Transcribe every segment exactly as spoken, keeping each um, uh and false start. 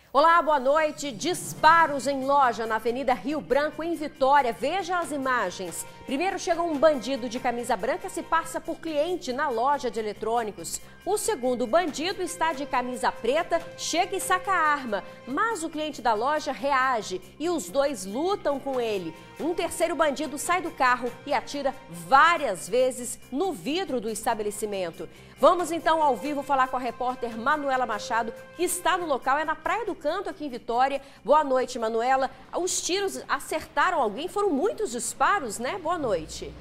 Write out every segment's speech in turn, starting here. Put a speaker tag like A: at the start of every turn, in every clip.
A: Olá, boa noite. Disparos em loja na Avenida Rio Branco, em Vitória. Veja as imagens. Primeiro chega um bandido de camisa branca e se passa por cliente na loja de eletrônicos. O segundo bandido está de camisa preta, chega e saca a arma. Mas o cliente da loja reage e os dois lutam com ele. Um terceiro bandido sai do carro e atira várias vezes no vidro do estabelecimento. Vamos então ao vivo falar com a repórter Manuela Machado, que está no local, é na Praia do Canto, aqui em Vitória. Boa noite, Manuela. Os tiros acertaram alguém? Foram muitos disparos, né? Boa noite.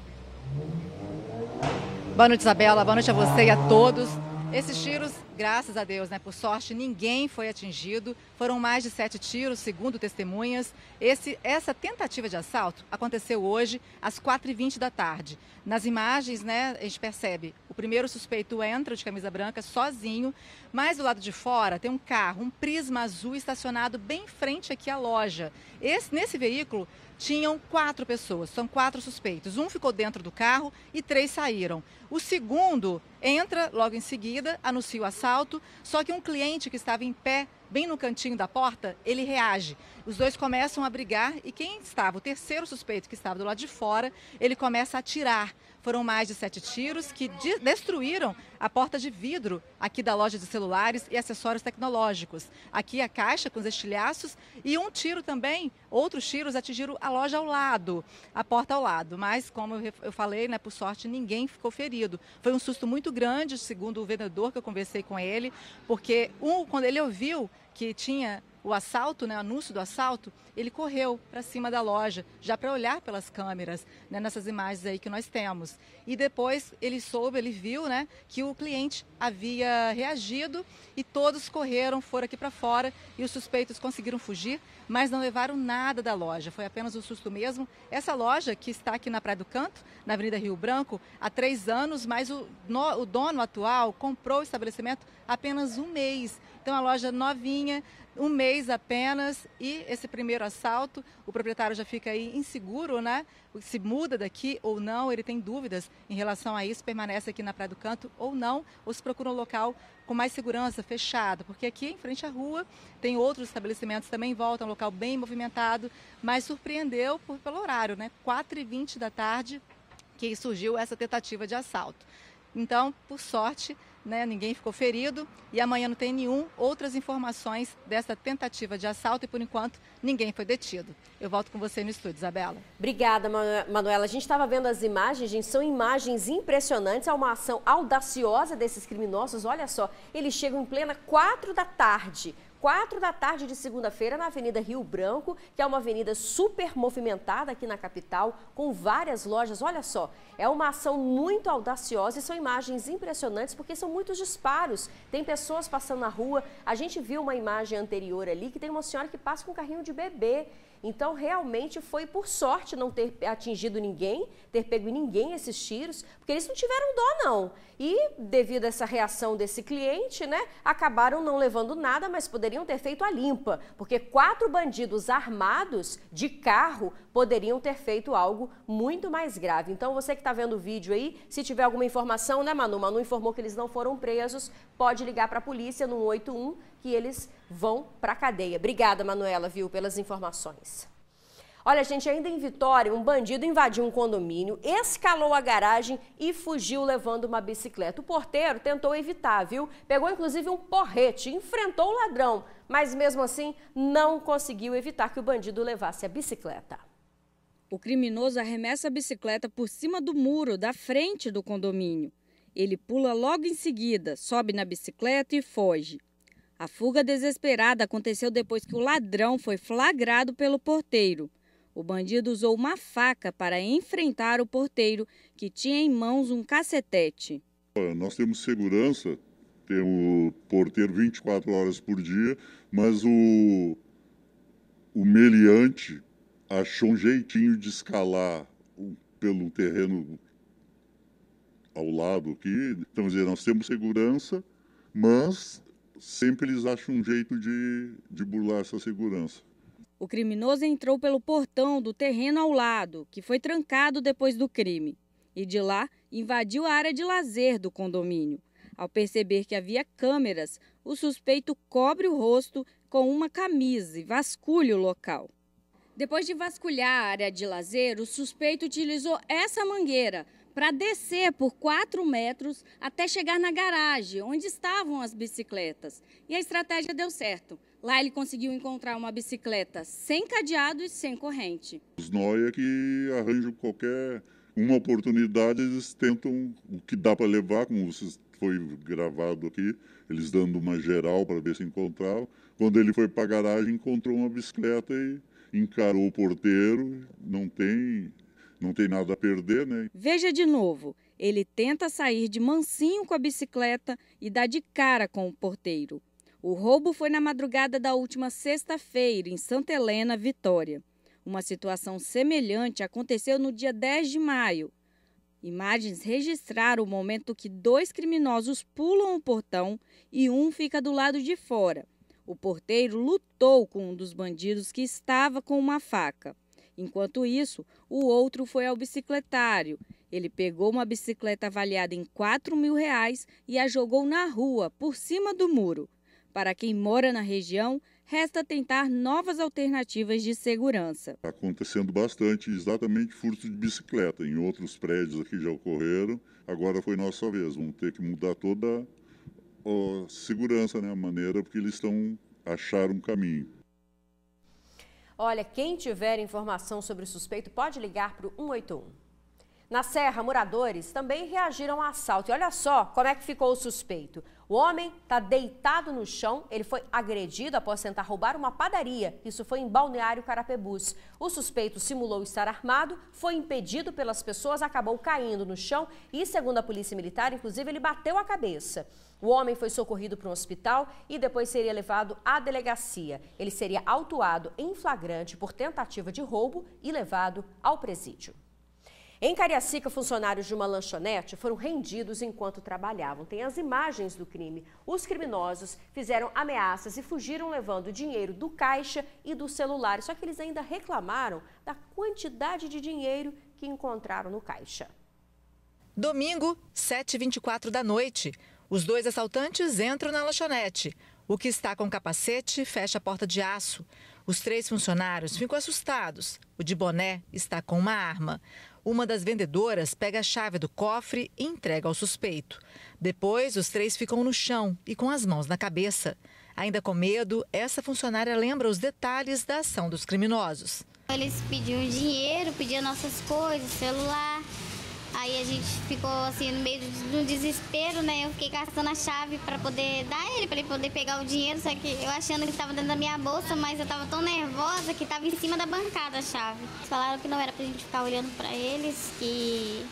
B: Boa noite, Isabela. Boa noite a você e a todos. Esses tiros, graças a Deus, né, por sorte, ninguém foi atingido. Foram mais de sete tiros, segundo testemunhas. Esse, essa tentativa de assalto aconteceu hoje às quatro e vinte da tarde. Nas imagens, né, a gente percebe, o primeiro suspeito entra de camisa branca sozinho, mas do lado de fora tem um carro, um Prisma azul estacionado bem em frente aqui à loja. Esse, nesse veículo tinham quatro pessoas, são quatro suspeitos. Um ficou dentro do carro e três saíram. O segundo entra logo em seguida, anuncia o assalto, só que um cliente que estava em pé, bem no cantinho da porta, ele reage. Os dois começam a brigar e quem estava, o terceiro suspeito que estava do lado de fora, ele começa a atirar. Foram mais de sete tiros que de destruíram a porta de vidro aqui da loja de celulares e acessórios tecnológicos. Aqui a caixa com os estilhaços e um tiro também, outros tiros atingiram a loja ao lado, a porta ao lado. Mas, como eu falei, né, por sorte, ninguém ficou ferido. Foi um susto muito grande, segundo o vendedor que eu conversei com ele, porque um, quando ele ouviu que tinha o assalto, né, o anúncio do assalto, ele correu para cima da loja, já para olhar pelas câmeras, né, nessas imagens aí que nós temos. E depois ele soube, ele viu, né, que o cliente havia reagido e todos correram, foram aqui para fora e os suspeitos conseguiram fugir, mas não levaram nada da loja, foi apenas um susto mesmo. Essa loja que está aqui na Praia do Canto, na Avenida Rio Branco, há três anos, mas o, no, o dono atual comprou o estabelecimento há apenas um mês. Então a loja novinha, um mês apenas, e esse primeiro assalto, o proprietário já fica aí inseguro, né? Se muda daqui ou não, ele tem dúvidas em relação a isso, permanece aqui na Praia do Canto ou não, ou se procura um local com mais segurança, fechado, porque aqui em frente à rua tem outros estabelecimentos também em volta, um local bem movimentado, mas surpreendeu por, pelo horário, né? quatro e vinte da tarde que surgiu essa tentativa de assalto. Então, por sorte, né, ninguém ficou ferido e amanhã não tem nenhum outras informações dessa tentativa de assalto e, por enquanto, ninguém foi detido. Eu volto com você no estúdio, Isabela.
A: Obrigada, Manuela. A gente estava vendo as imagens, gente, são imagens impressionantes. É uma ação audaciosa desses criminosos. Olha só, eles chegam em plena quatro da tarde. Quatro da tarde de segunda-feira na Avenida Rio Branco, que é uma avenida super movimentada aqui na capital, com várias lojas. Olha só, é uma ação muito audaciosa e são imagens impressionantes porque são muitos disparos. Tem pessoas passando na rua. A gente viu uma imagem anterior ali que tem uma senhora que passa com um carrinho de bebê. Então, realmente foi por sorte não ter atingido ninguém, ter pego em ninguém esses tiros, porque eles não tiveram dó, não. E, devido a essa reação desse cliente, né, acabaram não levando nada, mas poderiam ter feito a limpa, porque quatro bandidos armados de carro poderiam ter feito algo muito mais grave. Então, você que está vendo o vídeo aí, se tiver alguma informação, né, Manu? Manu informou que eles não foram presos, pode ligar para a polícia no um oito um, que eles vão para a cadeia. Obrigada, Manuela, viu, pelas informações. Olha, gente, ainda em Vitória, um bandido invadiu um condomínio, escalou a garagem e fugiu levando uma bicicleta. O porteiro tentou evitar, viu? Pegou, inclusive, um porrete, enfrentou o ladrão, mas mesmo assim não conseguiu evitar que o bandido levasse a bicicleta.
C: O criminoso arremessa a bicicleta por cima do muro da frente do condomínio. Ele pula logo em seguida, sobe na bicicleta e foge. A fuga desesperada aconteceu depois que o ladrão foi flagrado pelo porteiro. O bandido usou uma faca para enfrentar o porteiro, que tinha em mãos um cacetete.
D: Nós temos segurança, temos porteiro vinte e quatro horas por dia, mas o, o meliante achou um jeitinho de escalar pelo terreno ao lado aqui. Então, dizer, nós temos segurança, mas sempre eles acham um jeito de, de burlar essa segurança.
C: O criminoso entrou pelo portão do terreno ao lado, que foi trancado depois do crime. E de lá, invadiu a área de lazer do condomínio. Ao perceber que havia câmeras, o suspeito cobre o rosto, com uma camisa e vasculha o local. Depois de vasculhar a área de lazer, o suspeito utilizou essa mangueira para descer por quatro metros até chegar na garagem, onde estavam as bicicletas. E a estratégia deu certo. Lá ele conseguiu encontrar uma bicicleta sem cadeado e sem corrente.
D: Os nóia que arranjam qualquer uma oportunidade, eles tentam o que dá para levar, como foi gravado aqui, eles dando uma geral para ver se encontravam. Quando ele foi para a garagem, encontrou uma bicicleta e encarou o porteiro, não tem... Não tem nada a perder, né?
C: Veja de novo, ele tenta sair de mansinho com a bicicleta e dá de cara com o porteiro. O roubo foi na madrugada da última sexta-feira, em Santa Helena, Vitória. Uma situação semelhante aconteceu no dia dez de maio. Imagens registraram o momento que dois criminosos pulam o portão e um fica do lado de fora. O porteiro lutou com um dos bandidos que estava com uma faca. Enquanto isso, o outro foi ao bicicletário. Ele pegou uma bicicleta avaliada em quatro mil reais e a jogou na rua, por cima do muro. Para quem mora na região, resta tentar novas alternativas de segurança.
D: Está acontecendo bastante, exatamente furto de bicicleta. Em outros prédios aqui já ocorreram, agora foi nossa vez. Vamos ter que mudar toda a segurança, né, a maneira, porque eles estão acharam um caminho.
A: Olha, quem tiver informação sobre o suspeito pode ligar para o um oito um. Na Serra, moradores também reagiram ao assalto. E olha só como é que ficou o suspeito. O homem está deitado no chão, ele foi agredido após tentar roubar uma padaria. Isso foi em Balneário Carapebus. O suspeito simulou estar armado, foi impedido pelas pessoas, acabou caindo no chão e, segundo a polícia militar, inclusive, ele bateu a cabeça. O homem foi socorrido para um hospital e depois seria levado à delegacia. Ele seria autuado em flagrante por tentativa de roubo e levado ao presídio. Em Cariacica, funcionários de uma lanchonete foram rendidos enquanto trabalhavam. Tem as imagens do crime. Os criminosos fizeram ameaças e fugiram levando dinheiro do caixa e do celular. Só que eles ainda reclamaram da quantidade de dinheiro que encontraram no caixa.
B: Domingo, sete e vinte e quatro da noite. Os dois assaltantes entram na lanchonete. O que está com capacete fecha a porta de aço. Os três funcionários ficam assustados. O de boné está com uma arma. Uma das vendedoras pega a chave do cofre e entrega ao suspeito. Depois, os três ficam no chão e com as mãos na cabeça. Ainda com medo, essa funcionária lembra os detalhes da ação dos criminosos.
E: Eles pediam dinheiro, pediam nossas coisas, celular. Aí a gente ficou assim no meio do desespero, né? Eu fiquei caçando a chave para poder dar ele, para ele poder pegar o dinheiro. Só que eu achando que estava dentro da minha bolsa, mas eu estava tão nervosa que estava em cima da bancada a chave. Eles falaram que não era pra gente ficar olhando para eles, que,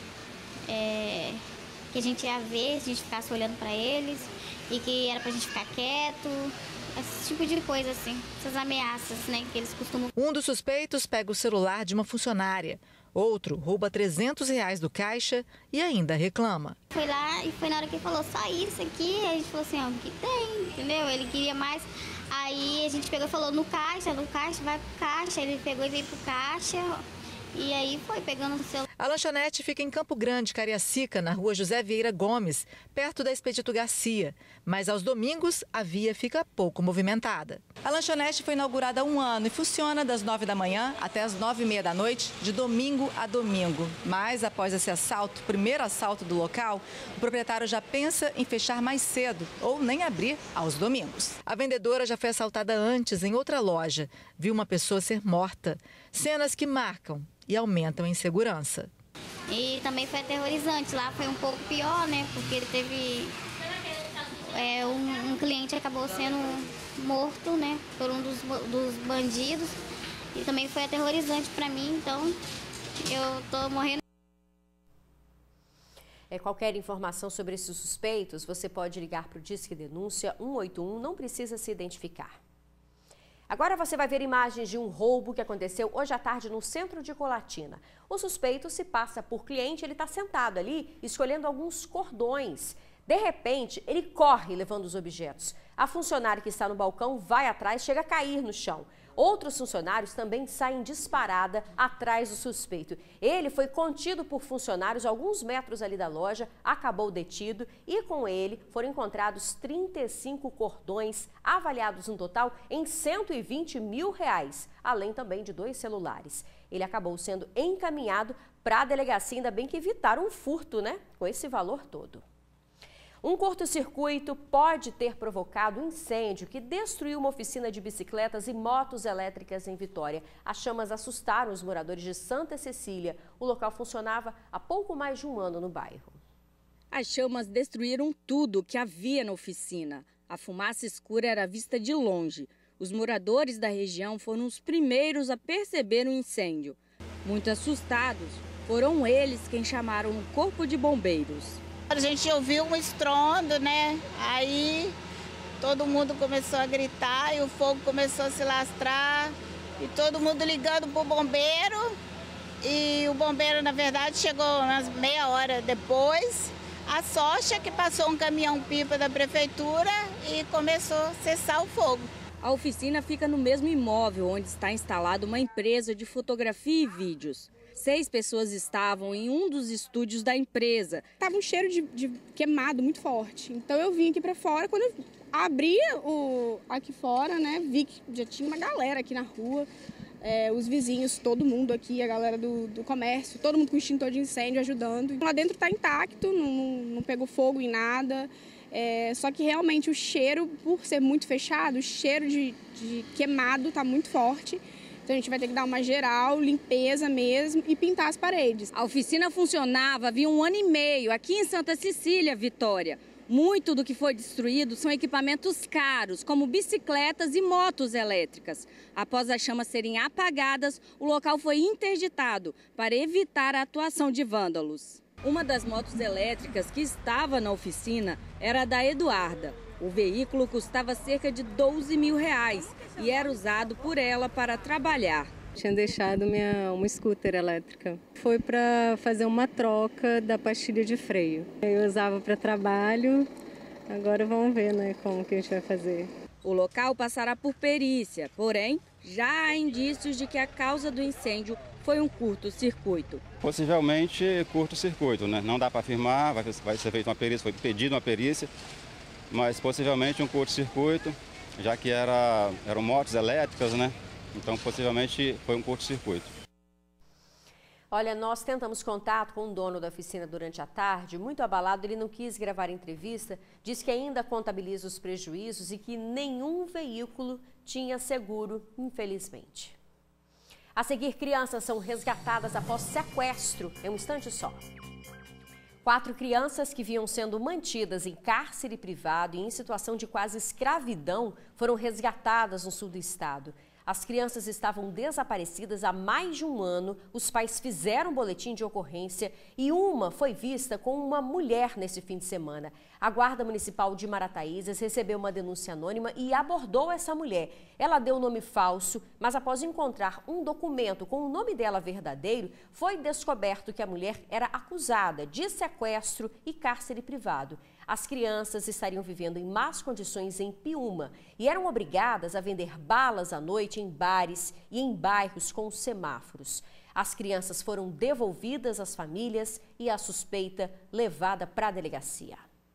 E: é, que a gente ia ver se a gente ficasse olhando para eles e que era pra gente ficar quieto. Esse tipo de coisa, assim, essas ameaças, né, que eles costumam.
B: Um dos suspeitos pega o celular de uma funcionária. Outro rouba trezentos reais do caixa e ainda reclama.
E: Foi lá e foi na hora que ele falou, só isso aqui. A gente falou assim, ó, o que tem, entendeu? Ele queria mais. Aí a gente pegou e falou, no caixa, no caixa, vai pro caixa. Ele pegou e veio pro caixa. E aí foi pegando o celular.
B: A lanchonete fica em Campo Grande, Cariacica, na rua José Vieira Gomes, perto da Expedito Garcia. Mas aos domingos a via fica pouco movimentada. A lanchonete foi inaugurada há um ano e funciona das nove da manhã até as nove e meia da noite, de domingo a domingo. Mas após esse assalto, primeiro assalto do local, o proprietário já pensa em fechar mais cedo ou nem abrir aos domingos. A vendedora já foi assaltada antes em outra loja. Viu uma pessoa ser morta. Cenas que marcam e aumentam a insegurança.
E: E também foi aterrorizante. Lá foi um pouco pior, né? Porque ele teve... É, um, um cliente acabou sendo morto, né? Por um dos, dos bandidos. E também foi aterrorizante para mim, então eu tô morrendo.
A: É, qualquer informação sobre esses suspeitos, você pode ligar para o Disque Denúncia um oito um, não precisa se identificar. Agora você vai ver imagens de um roubo que aconteceu hoje à tarde no centro de Colatina. O suspeito se passa por cliente, ele está sentado ali escolhendo alguns cordões. De repente, ele corre levando os objetos. A funcionária que está no balcão vai atrás, chega a cair no chão. outros funcionários também saem disparada atrás do suspeito. Ele foi contido por funcionários alguns metros ali da loja, acabou detido e com ele foram encontrados trinta e cinco cordões, avaliados no total em cento e vinte mil reais, além também de dois celulares. Ele acabou sendo encaminhado para a delegacia, ainda bem que evitaram um furto, né? Com esse valor todo. Um curto-circuito pode ter provocado um incêndio que destruiu uma oficina de bicicletas e motos elétricas em Vitória. As chamas assustaram os moradores de Santa Cecília. O local funcionava há pouco mais de um ano no bairro.
C: As chamas destruíram tudo que havia na oficina. A fumaça escura era vista de longe. Os moradores da região foram os primeiros a perceber o incêndio. Muito assustados, foram eles quem chamaram o corpo de bombeiros.
F: A gente ouviu um estrondo, né? Aí todo mundo começou a gritar e o fogo começou a se lastrar. E todo mundo ligando para o bombeiro. E o bombeiro, na verdade, chegou umas meia hora depois. A sorte é que passou um caminhão-pipa da prefeitura e começou a cessar o fogo.
C: A oficina fica no mesmo imóvel onde está instalada uma empresa de fotografia e vídeos. Seis pessoas estavam em um dos estúdios da empresa.
G: Tava um cheiro de, de queimado muito forte. Então eu vim aqui para fora. Quando eu abri o, aqui fora, né, vi que já tinha uma galera aqui na rua. É, os vizinhos, todo mundo aqui, a galera do, do comércio, todo mundo com extintor de incêndio ajudando. Lá dentro está intacto, não, não pegou fogo em nada. É, só que realmente o cheiro, por ser muito fechado, o cheiro de, de queimado está muito forte. Então a gente vai ter que dar uma geral, limpeza mesmo e pintar as paredes.
C: A oficina funcionava havia um ano e meio aqui em Santa Cecília, Vitória. Muito do que foi destruído são equipamentos caros, como bicicletas e motos elétricas. Após as chamas serem apagadas, o local foi interditado para evitar a atuação de vândalos. Uma das motos elétricas que estava na oficina era a da Eduarda. O veículo custava cerca de doze mil reais e era usado por ela para trabalhar.
H: Tinha deixado minha, uma scooter elétrica. Foi para fazer uma troca da pastilha de freio. Eu usava para trabalho, agora vamos ver, né, como que a gente vai fazer.
C: O local passará por perícia, porém, já há indícios de que a causa do incêndio foi um curto-circuito.
I: Possivelmente curto-circuito, né? Não dá para afirmar, vai, vai ser feita uma perícia, foi pedida uma perícia, mas possivelmente um curto-circuito, já que era, eram motos elétricas, né? Então possivelmente foi um curto-circuito.
A: Olha, nós tentamos contato com o dono da oficina durante a tarde, muito abalado, ele não quis gravar entrevista, disse que ainda contabiliza os prejuízos e que nenhum veículo tinha seguro, infelizmente. A seguir, crianças são resgatadas após sequestro, em um instante só. Quatro crianças que vinham sendo mantidas em cárcere privado e em situação de quase escravidão foram resgatadas no sul do estado. As crianças estavam desaparecidas há mais de um ano, os pais fizeram um boletim de ocorrência e uma foi vista com uma mulher nesse fim de semana. A Guarda Municipal de Marataízes recebeu uma denúncia anônima e abordou essa mulher. Ela deu o nome falso, mas após encontrar um documento com o nome dela verdadeiro, foi descoberto que a mulher era acusada de sequestro e cárcere privado. As crianças estariam vivendo em más condições em Piúma e eram obrigadas a vender balas à noite em bares e em bairros com semáforos. As crianças foram devolvidas às famílias e a suspeita levada para a delegacia.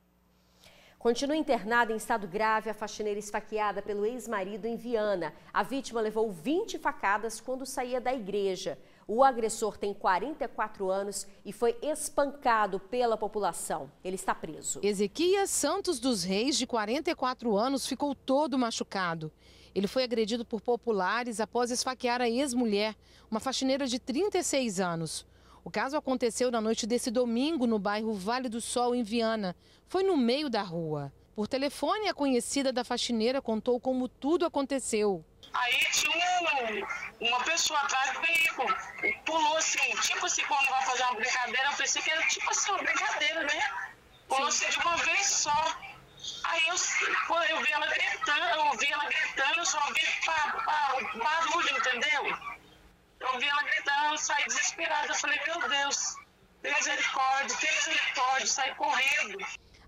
A: Continua internada em estado grave a faxineira esfaqueada pelo ex-marido em Viana. A vítima levou vinte facadas quando saía da igreja. O agressor tem quarenta e quatro anos e foi espancado pela população. Ele está preso.
J: Ezequias Santos dos Reis, de quarenta e quatro anos, ficou todo machucado. Ele foi agredido por populares após esfaquear a ex-mulher, uma faxineira de trinta e seis anos. O caso aconteceu na noite desse domingo no bairro Vale do Sol, em Viana. Foi no meio da rua. Por telefone, a conhecida da faxineira contou como tudo aconteceu.
K: Aí tinha uma pessoa atrás do veículo, pulou assim, tipo assim, quando vai fazer uma brincadeira, eu pensei que era tipo assim, uma brincadeira, né? Pulou assim de uma vez só. Aí eu, eu vi ela gritando, eu vi ela gritando, eu só vi pá, pá, barulho, entendeu? Eu vi ela gritando, eu saí desesperada, eu falei, meu Deus, tem misericórdia, tem misericórdia, saí correndo.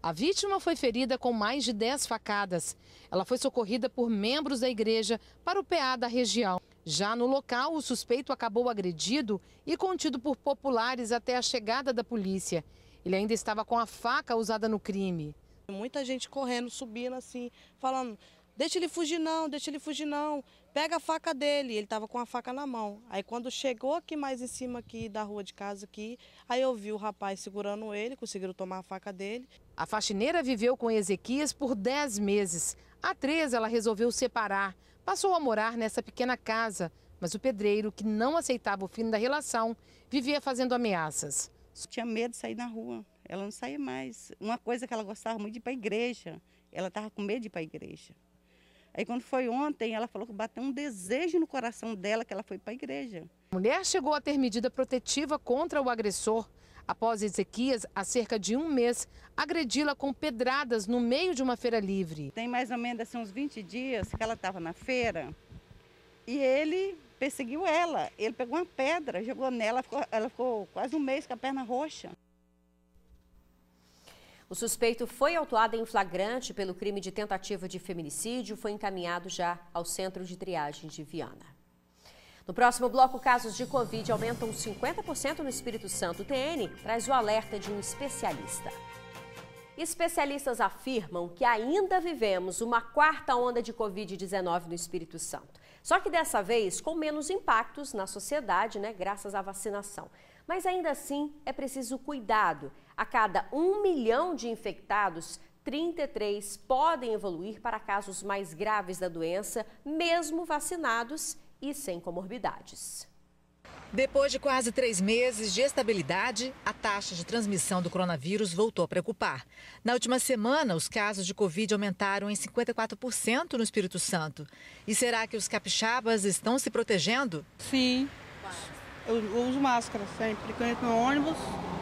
J: A vítima foi ferida com mais de dez facadas. Ela foi socorrida por membros da igreja para o P A da região. Já no local, o suspeito acabou agredido e contido por populares até a chegada da polícia. Ele ainda estava com a faca usada no crime.
L: Muita gente correndo, subindo assim, falando, deixa ele fugir não, deixa ele fugir não, pega a faca dele. Ele estava com a faca na mão. Aí quando chegou aqui mais em cima aqui da rua de casa aqui, aí eu vi o rapaz segurando ele, conseguiram tomar a faca dele.
J: A faxineira viveu com Ezequias por dez meses. Há três ela resolveu separar. Passou a morar nessa pequena casa, mas o pedreiro, que não aceitava o fim da relação, vivia fazendo ameaças.
M: Tinha medo de sair na rua, ela não saía mais. Uma coisa que ela gostava muito de ir para a igreja, ela estava com medo de ir para a igreja. Aí quando foi ontem, ela falou que bateu um desejo no coração dela que ela foi para a igreja.
J: A mulher chegou a ter medida protetiva contra o agressor. Após Ezequias, há cerca de um mês, agredi-la com pedradas no meio de uma feira livre.
M: Tem mais ou menos assim, uns vinte dias que ela estava na feira e ele perseguiu ela. Ele pegou uma pedra, jogou nela, ficou, ela ficou quase um mês com a perna roxa.
A: O suspeito foi autuado em flagrante pelo crime de tentativa de feminicídio, foi encaminhado já ao Centro de Triagem de Viana. No próximo bloco, casos de Covid aumentam cinquenta por cento no Espírito Santo. O T N traz o alerta de um especialista. Especialistas afirmam que ainda vivemos uma quarta onda de Covid dezenove no Espírito Santo. Só que dessa vez com menos impactos na sociedade, né, graças à vacinação. Mas ainda assim é preciso cuidado. A cada um milhão de infectados, trinta e três podem evoluir para casos mais graves da doença, mesmo vacinados e sem comorbidades.
B: Depois de quase três meses de estabilidade, a taxa de transmissão do coronavírus voltou a preocupar. Na última semana, os casos de Covid aumentaram em cinquenta e quatro por cento no Espírito Santo. E será que os capixabas estão se protegendo?
G: Sim, eu uso máscara sempre. Quando eu entro no ônibus,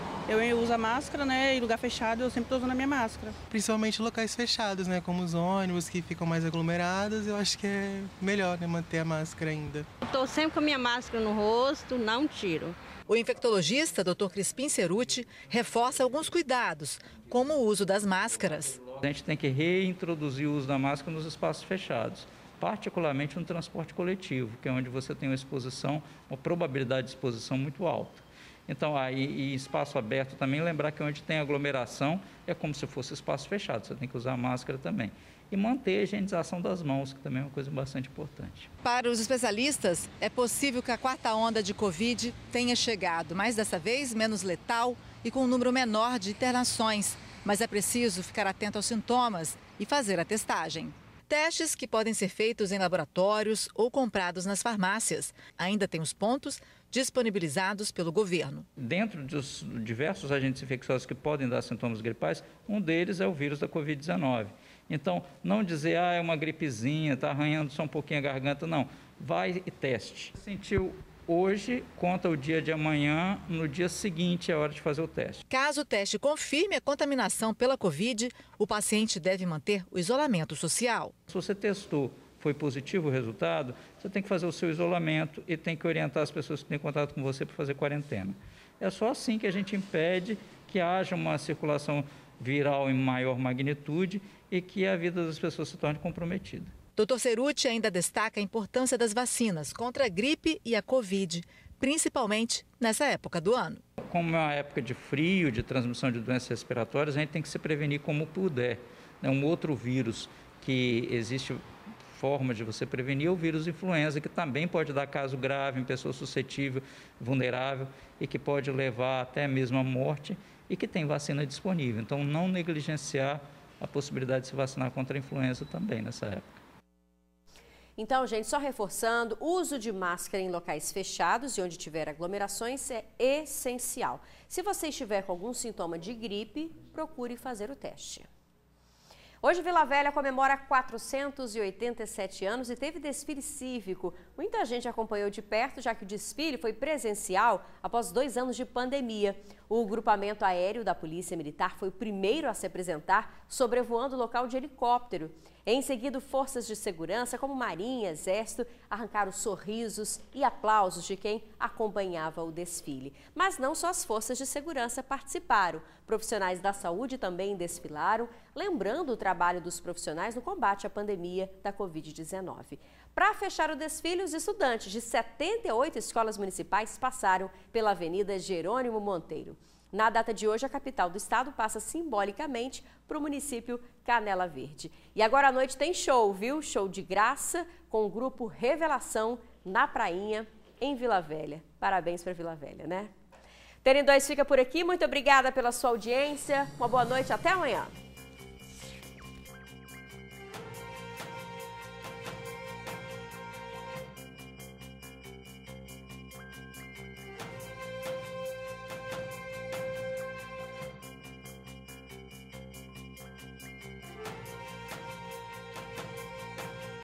G: eu uso a máscara, né? Em lugar fechado, eu sempre estou usando a minha máscara.
N: Principalmente locais fechados, né? Como os ônibus que ficam mais aglomerados, eu acho que é melhor, né? Manter a máscara ainda.
O: Estou sempre com a minha máscara no rosto, não tiro.
B: O infectologista, doutor Crispim Ceruti, reforça alguns cuidados, como o uso das máscaras.
P: A gente tem que reintroduzir o uso da máscara nos espaços fechados, particularmente no transporte coletivo, que é onde você tem uma exposição, uma probabilidade de exposição muito alta. Então, aí, e espaço aberto também, lembrar que onde tem aglomeração é como se fosse espaço fechado, você tem que usar máscara também. E manter a higienização das mãos, que também é uma coisa bastante importante.
B: Para os especialistas, é possível que a quarta onda de Covid tenha chegado, mas dessa vez menos letal e com um número menor de internações. Mas é preciso ficar atento aos sintomas e fazer a testagem. Testes que podem ser feitos em laboratórios ou comprados nas farmácias. Ainda tem os pontos disponibilizados pelo governo.
P: Dentro dos diversos agentes infecciosos que podem dar sintomas gripais, um deles é o vírus da Covid dezenove. Então, não dizer, ah, é uma gripezinha, está arranhando só um pouquinho a garganta, não. Vai e teste. Sentiu hoje, conta o dia de amanhã, no dia seguinte é hora de fazer o teste.
B: Caso o teste confirme a contaminação pela Covid, o paciente deve manter o isolamento social.
P: Se você testou, foi positivo o resultado, você tem que fazer o seu isolamento e tem que orientar as pessoas que têm contato com você para fazer quarentena. É só assim que a gente impede que haja uma circulação viral em maior magnitude e que a vida das pessoas se torne comprometida.
B: doutor Ceruti ainda destaca a importância das vacinas contra a gripe e a Covid, principalmente nessa época do ano.
P: Como é uma época de frio, de transmissão de doenças respiratórias, a gente tem que se prevenir como puder. É um outro vírus que existe forma de você prevenir, é o vírus influenza, que também pode dar caso grave em pessoa suscetível, vulnerável e que pode levar até mesmo à morte e que tem vacina disponível. Então, não negligenciar a possibilidade de se vacinar contra a influenza também nessa época.
A: Então, gente, só reforçando, o uso de máscara em locais fechados e onde tiver aglomerações é essencial. Se você estiver com algum sintoma de gripe, procure fazer o teste. Hoje, Vila Velha comemora quatrocentos e oitenta e sete anos e teve desfile cívico. Muita gente acompanhou de perto, já que o desfile foi presencial após dois anos de pandemia. O O grupamento aéreo da Polícia Militar foi o primeiro a se apresentar sobrevoando o local de helicóptero. Em seguida, forças de segurança como Marinha, Exército arrancaram sorrisos e aplausos de quem acompanhava o desfile. Mas não só as forças de segurança participaram. Profissionais da saúde também desfilaram, lembrando o trabalho dos profissionais no combate à pandemia da covid dezenove. Para fechar o desfile, os estudantes de setenta e oito escolas municipais passaram pela Avenida Jerônimo Monteiro. Na data de hoje, a capital do estado passa simbolicamente para o município Canela Verde. E agora à noite tem show, viu? Show de graça com o grupo Revelação na Prainha, em Vila Velha. Parabéns para Vila Velha, né? T N dois fica por aqui. Muito obrigada pela sua audiência. Uma boa noite. Até amanhã.